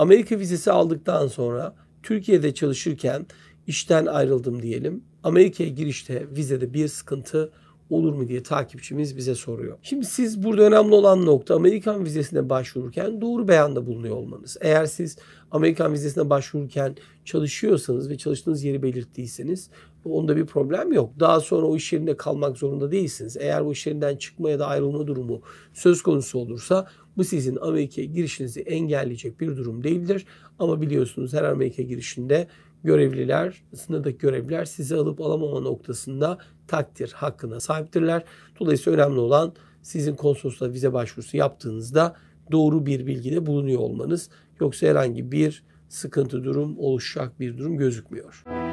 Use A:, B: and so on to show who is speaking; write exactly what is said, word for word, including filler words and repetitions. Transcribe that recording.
A: Amerika vizesi aldıktan sonra Türkiye'de çalışırken işten ayrıldım diyelim. Amerika'ya girişte vizede bir sıkıntı olur mu diye takipçimiz bize soruyor. Şimdi siz burada önemli olan nokta Amerikan vizesine başvururken doğru beyanda bulunuyor olmanız. Eğer siz Amerikan vizesine başvururken çalışıyorsanız ve çalıştığınız yeri belirttiyseniz onda bir problem yok. Daha sonra o iş yerinde kalmak zorunda değilsiniz. Eğer o iş yerinden çıkma ya da ayrılma durumu söz konusu olursa bu sizin Amerika'ya girişinizi engelleyecek bir durum değildir. Ama biliyorsunuz her Amerika girişinde görevliler, sınırdaki görevliler sizi alıp alamama noktasında takdir hakkına sahiptirler. Dolayısıyla önemli olan sizin konsolosluğa vize başvurusu yaptığınızda doğru bir bilgide bulunuyor olmanız. Yoksa herhangi bir sıkıntı durum oluşacak bir durum gözükmüyor.